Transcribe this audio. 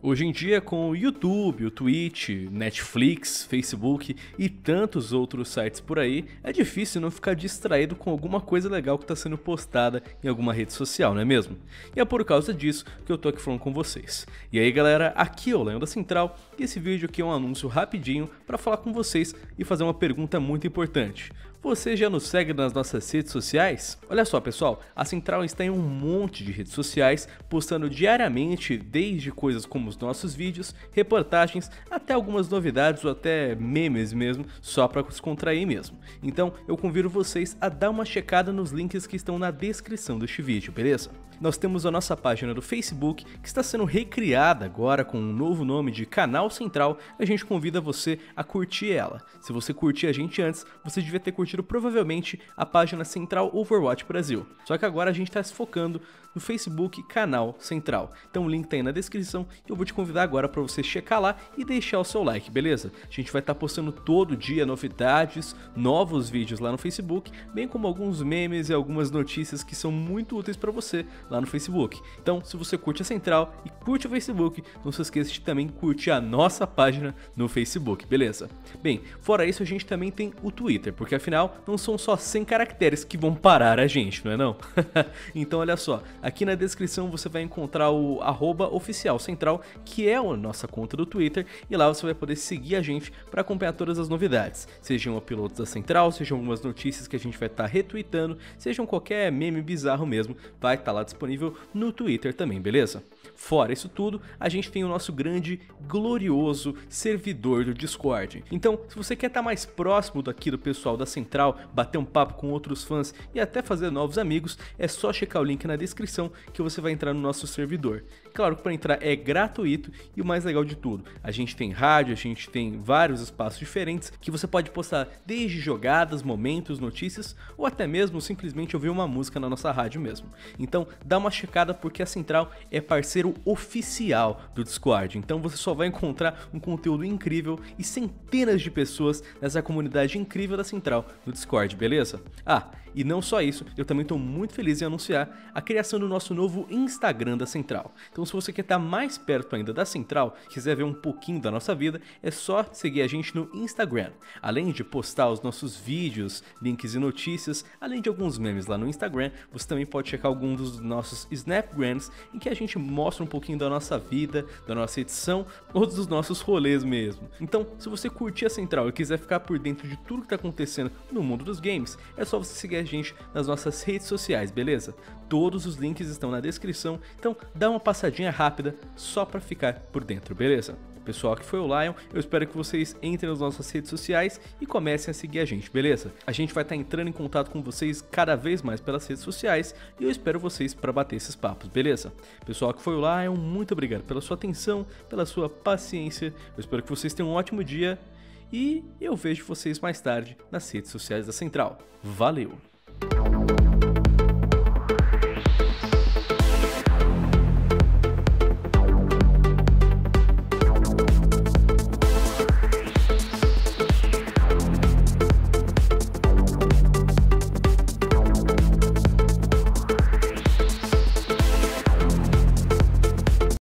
Hoje em dia, com o YouTube, o Twitch, Netflix, Facebook e tantos outros sites por aí, é difícil não ficar distraído com alguma coisa legal que está sendo postada em alguma rede social, não é mesmo? E é por causa disso que eu tô aqui falando com vocês. E aí galera, aqui é o Leão da Central e esse vídeo aqui é um anúncio rapidinho para falar com vocês e fazer uma pergunta muito importante. Você já nos segue nas nossas redes sociais? Olha só pessoal, a Central está em um monte de redes sociais, postando diariamente desde coisas como os nossos vídeos, reportagens, até algumas novidades ou até memes mesmo, só para descontrair mesmo. Então eu convido vocês a dar uma checada nos links que estão na descrição deste vídeo, beleza? Nós temos a nossa página do Facebook, que está sendo recriada agora com um novo nome de Canal Central, e a gente convida você a curtir ela. Se você curtiu a gente antes, você devia ter curtido provavelmente a página Central Overwatch Brasil. Só que agora a gente está se focando no Facebook Canal Central. Então o link tá aí na descrição e eu vou te convidar agora para você checar lá e deixar o seu like, beleza? A gente vai estar postando todo dia novidades, novos vídeos lá no Facebook, bem como alguns memes e algumas notícias que são muito úteis para você lá no Facebook. Então, se você curte a Central e curte o Facebook, não se esqueça de também curtir a nossa página no Facebook, beleza? Bem, fora isso a gente também tem o Twitter, porque afinal não são só 100 caracteres que vão parar a gente, não é não? Então olha só, aqui na descrição você vai encontrar o @oficialcentral, que é a nossa conta do Twitter, e lá você vai poder seguir a gente para acompanhar todas as novidades, sejam pilotos da Central, sejam algumas notícias que a gente vai estar retweetando, sejam qualquer meme bizarro mesmo, vai estar lá disponível no Twitter também, beleza? Fora isso tudo, a gente tem o nosso grande, glorioso servidor do Discord. Então, se você quer estar mais próximo daqui do pessoal da Central, bater um papo com outros fãs e até fazer novos amigos, é só checar o link na descrição que você vai entrar no nosso servidor. Claro que para entrar é gratuito e o mais legal de tudo, a gente tem rádio, a gente tem vários espaços diferentes que você pode postar desde jogadas, momentos, notícias ou até mesmo simplesmente ouvir uma música na nossa rádio mesmo. Então dá uma checada porque a Central é parceiro oficial do Discord, então você só vai encontrar um conteúdo incrível e centenas de pessoas nessa comunidade incrível da Central no Discord, beleza? Ah, e não só isso, eu também estou muito feliz em anunciar a criação do nosso novo Instagram da Central. Então se você quer estar mais perto ainda da Central, quiser ver um pouquinho da nossa vida, é só seguir a gente no Instagram. Além de postar os nossos vídeos, links e notícias, além de alguns memes lá no Instagram, você também pode checar alguns dos nossos Snapgrams, em que a gente mostra um pouquinho da nossa vida, da nossa edição, ou dos nossos rolês mesmo. Então, se você curtir a Central e quiser ficar por dentro de tudo que está acontecendo no mundo dos games, é só você seguir a gente nas nossas redes sociais, beleza? Todos os links estão na descrição, então dá uma passadinha rápida só para ficar por dentro, beleza? Pessoal, que foi o Lion, eu espero que vocês entrem nas nossas redes sociais e comecem a seguir a gente, beleza? A gente vai estar entrando em contato com vocês cada vez mais pelas redes sociais e eu espero vocês para bater esses papos, beleza? Pessoal, que foi o Lion, muito obrigado pela sua atenção, pela sua paciência, eu espero que vocês tenham um ótimo dia e eu vejo vocês mais tarde nas redes sociais da Central. Valeu!